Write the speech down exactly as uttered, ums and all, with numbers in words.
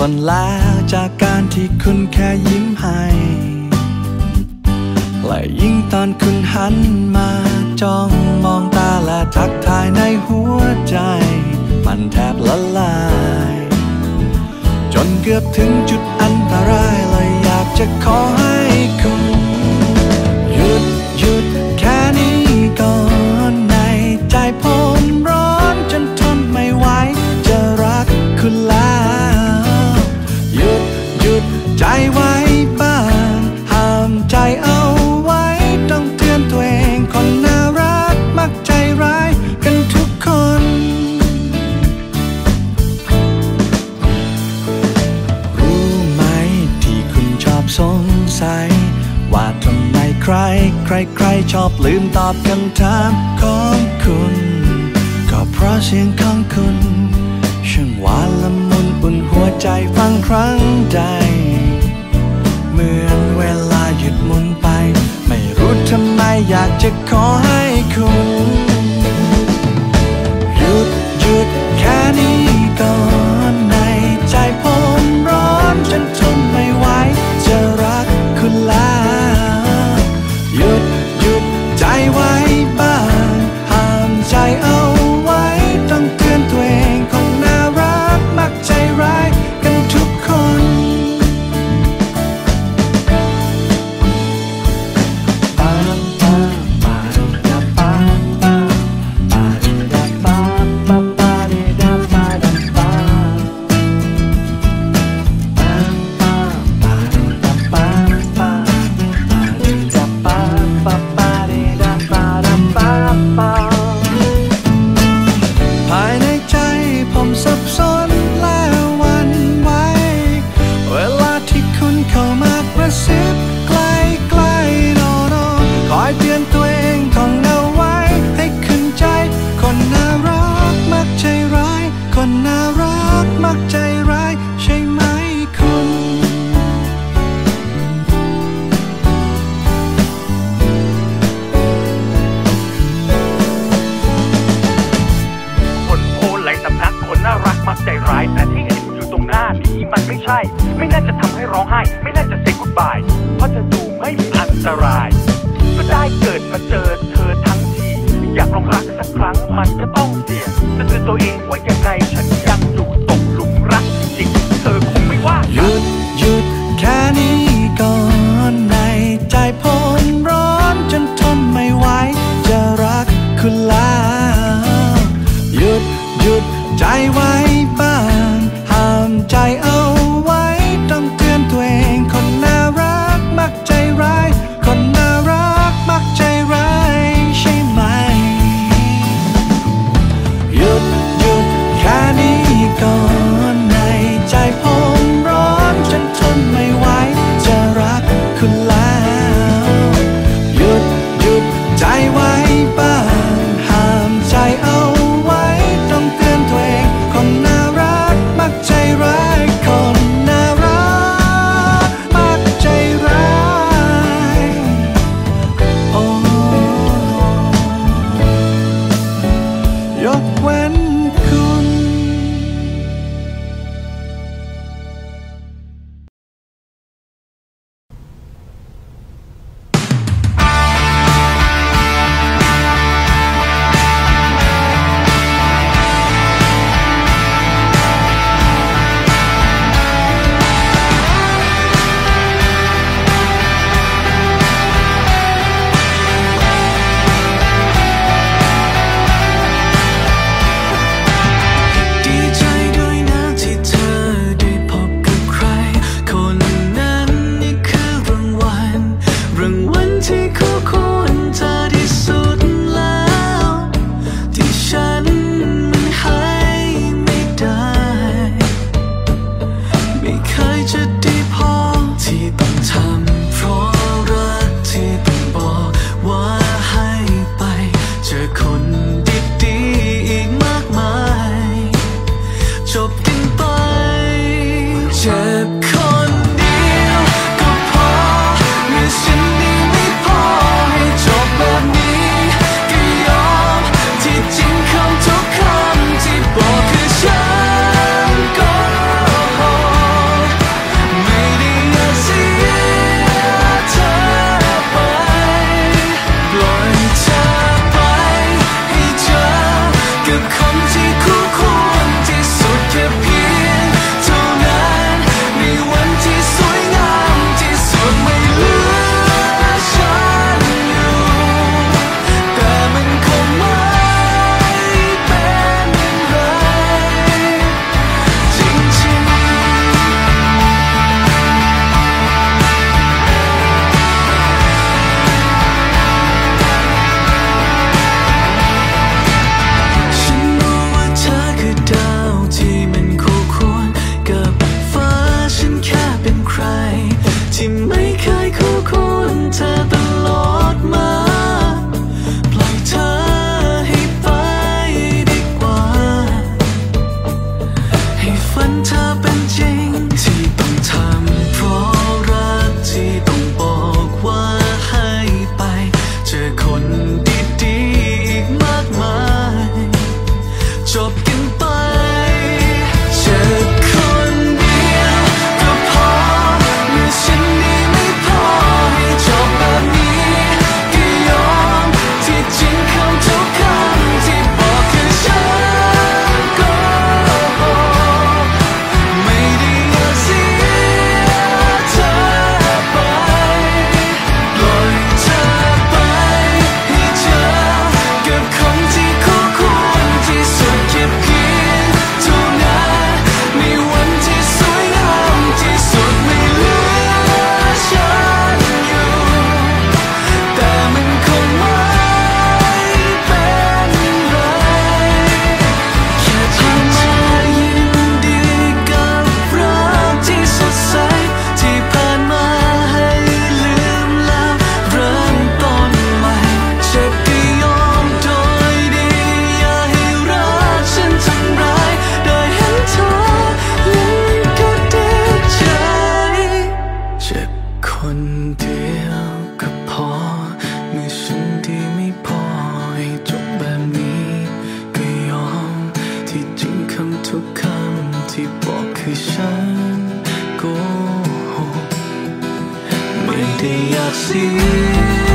นแล้วจากการที่คุณแค่ยิ้มให้และยิ่งตอนคุณหันมาจ้องมองตาและทักทายในหัวใจมันแทบละลายจนเกือบถึงจุดอันตรายเลยอยากจะขอให้คุณหยุดหยุดแค่นี้ก่อนในใจผมร้อนจนทนไม่ไหวจะรักคุณแล้วหยุดหยุดใจไว้บ้างห้ามใจเอาไว้ต้องเตือนตัวเองคนน่ารักมักใจร้ายกันทุกคนรู้ไหมที่คุณชอบสงสัยว่าทำไมใครใครใครชอบลืมตอบคำถามของคุณก็เพราะเสียงของคุณช่างหวานละมุนอุ่นหัวใจฟังครั้งใดเหมือนเวลาหยุดหมุนไปไม่รู้ทำไมอยากจะขอให้คุณหยุดหยุดแค่นี้ก่อนในใจผมร้อนจนทนไม่ไหวจะรักคุณแล้วหยุดหยุดใจไว้บ้างห้ามใจเอาไว้ต้องเตือนตัวเองคนน่ารักมักใจร้ายกันทุกคนภายในใจผมสับสนและหวั่นไหวเวลาที่คุณเข้ามากระซิบใกล้ใกล้นอนคอยเตือนตัวเองท่องเอาไว้ให้ขึ้นใจคนน่ารักมักใจร้ายคนน่ารักมักใจร้ายใช่ไหมคุณคนโพไหลสำนักคนน่ารักมักใจร้ายแต่ที่เห็นอยู่ตรงหน้านี้มันไม่ใช่ไม่น่าจะทำให้ร้องไห้ไม่น่าจะเซ็กกู๊ดบายเพราะจะดูไม่มีอันตรายก็ได้เกิดมาเจอเธอทั้งทีอยากลองรักสักครั้งมันก็ต้องเสี่ยงจะเตือนตัวเองว่ายังไงฉันยังอยู่ตกหลุมรักจริงเธอคงไม่ว่าหยุดหยุดแค่นี้ก่อนในใจผมร้อนจนทนไม่ไหวจะรักคุณแล้วหยุดหยุดใจไว้บ้างห้ามใจเอาไว้ต้องเตือนตัวเองคนน่ารักมักใจร้ายคนน่ารักมักใจร้ายใช่ไหมหยุดหยุดแค่นี้ก่อนในใจผมร้อนจนทนไม่ไหวจะรักคุณแล้วหยุดหยุดใจไว้บ้างห้ามใจเอาไว้ต้องเตือนตัวเองคนน่ารักมักใจร้ายคนน่ารักมักใจร้ายโอ้ยกเว้นคุณเบกันไปเธอคนเดียวก็พอเมื่อฉันนี้ไม่พอให้จบแบบนี้ก็ยอมที่จริงคำทุกคำที่บอกคือฉันก็ไม่ได้อยากเสียเธอไปปล่อยเธอไปให้เจอกับคนที่คู่ควรที่สุดแค่เพียงเท่านั้นในวันที่สวยงามที่สุดไม่เหลือฉันอยู่แต่มันคงไม่เป็นไรแค่เพียงเธอยินดีกับรักที่สดใสที่ผ่านมาให้ลืมแล้วเริ่มต้นใหม่เจ็บก็ยอมโดยดีอย่าให้รักฉันทำร้ายได้เห็นเธอยิ้มก็ดีใจเจ็บคนเดียวก็พอเมื่อฉันดีไม่พอให้จบแบบนี้ก็ยอมที่จริงคำทุกคำที่บอกคือฉันโกหกไม่ได้อยากเสีย